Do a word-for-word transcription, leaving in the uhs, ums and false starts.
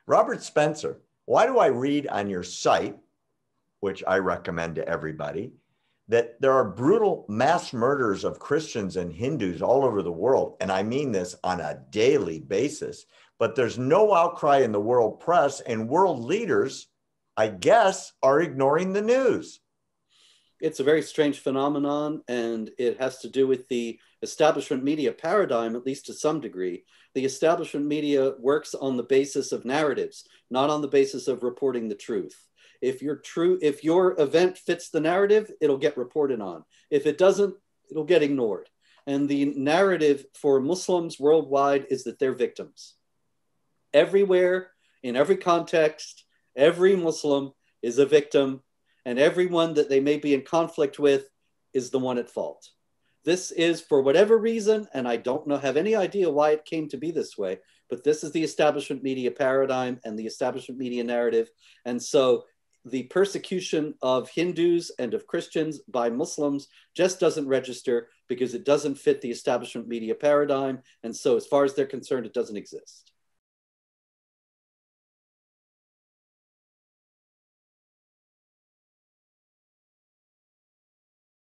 Robert Spencer, why do I read on your site, which I recommend to everybody, that there are brutal mass murders of Christians and Hindus all over the world? And I mean this on a daily basis, but there's no outcry in the world press, and world leaders, I guess, are ignoring the news. It's a very strange phenomenon, and it has to do with the establishment media paradigm, at least to some degree. The establishment media works on the basis of narratives, not on the basis of reporting the truth. If your true, if your event fits the narrative, it'll get reported on. If it doesn't, it'll get ignored. And the narrative for Muslims worldwide is that they're victims. Everywhere, in every context, every Muslim is a victim, and everyone that they may be in conflict with is the one at fault. This is, for whatever reason, and I don't know, have any idea why it came to be this way, but this is the establishment media paradigm and the establishment media narrative. And so the persecution of Hindus and of Christians by Muslims just doesn't register because it doesn't fit the establishment media paradigm. And so as far as they're concerned, it doesn't exist.